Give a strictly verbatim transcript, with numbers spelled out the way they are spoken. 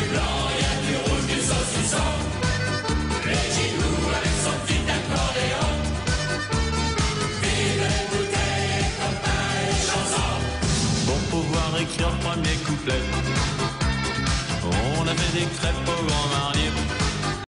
du blanc, il y a du rouge, du saucisson. Les Gilous avec son petit accordéon. Vive les bouteilles, les copains et les chansons. Pour pouvoir écrire le premier couplet, on a fait des crêpes au Grand Marnier.